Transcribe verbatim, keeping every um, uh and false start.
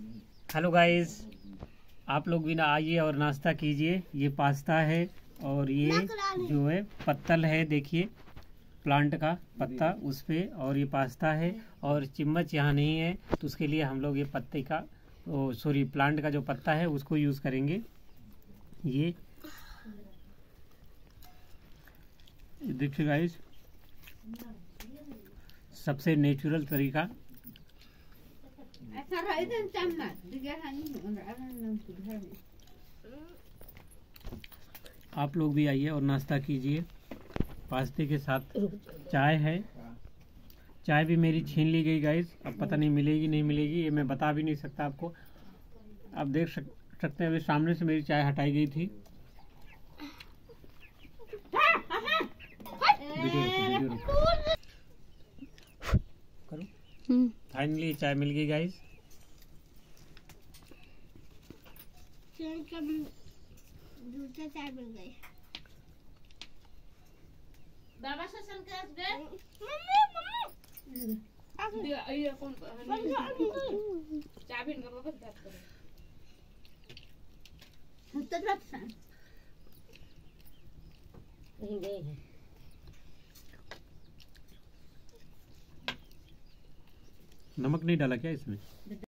Hello guys, आप लोग भी ना आइए और नाश्ता कीजिए। ये पास्ता है और ये जो है पत्तल है, देखिए प्लांट का पत्ता उस पे, और ये पास्ता है। और चम्मच यहाँ नहीं है तो उसके लिए हम लोग ये पत्ते का सॉरी प्लांट का जो पत्ता है उसको यूज़ करेंगे। ये देखिए गाइस, सबसे नेचुरल तरीका। आप लोग भी आइए और नाश्ता कीजिए। पास्ते के साथ चाय है। चाय भी मेरी छीन ली गई गाइस, अब पता नहीं मिलेगी नहीं मिलेगी, ये मैं बता भी नहीं सकता आपको। आप देख सक, सकते हैं अभी सामने से मेरी चाय हटाई गई थी। वीडियो वीडियो करो। फाइनली चाय मिल गई गाइस। दूसरा चाय मिल गई। बाबा से संकेत दे। मम्मी मम्मी दे ये कौन चाबी इनका बाबा बात करो। तो रख सा नहीं गए हैं। नमक नहीं डाला क्या इसमें?